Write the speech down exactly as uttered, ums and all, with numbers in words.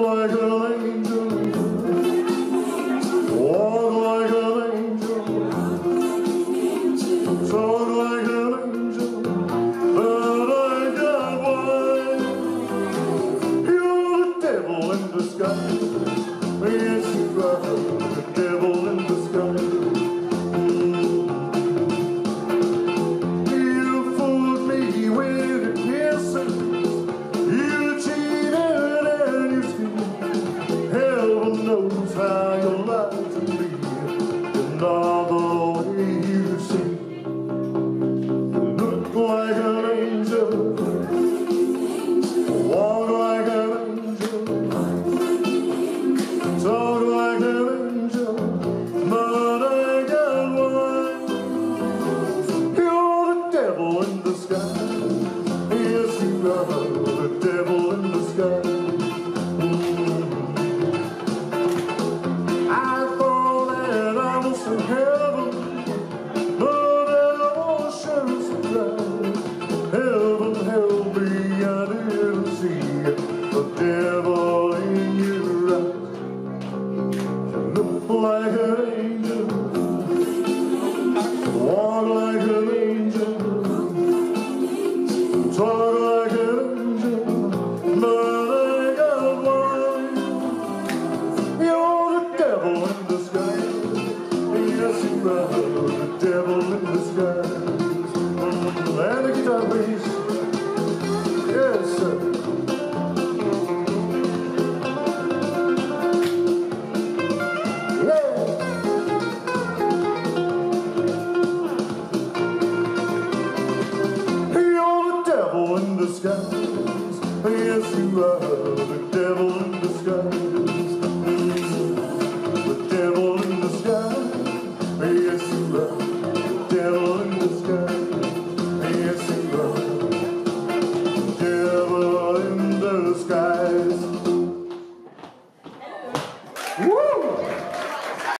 like an angel, walk like an angel, talk like an angel, but I got wine. You're the devil in disguise. Yes, you are the devil in disguise. You fooled me with your kisses. You cheated and you schemed. Heaven knows how you lied to me. And all the way you seem. You look like an angel, walk like an angel, talk like an angel, but I got wine. You're the devil in disguise. Yes, you are the devil in disguise. Mm. I thought that I was in heaven, but that was sure surprise. Heaven help me, I didn't see the devil in your eyes. You look like an angel, walk like an angel, talk like an angel, but I got wine. You're the devil in disguise. Yes, you are the devil in disguise. Mm, and the guitar, please. Yes, sir. Yeah. You're the devil in disguise. Yes, you are the devil in disguise. Mm, the devil in disguise. Yes, you are the devil in disguise. Yes, you are the devil in disguise. Woo!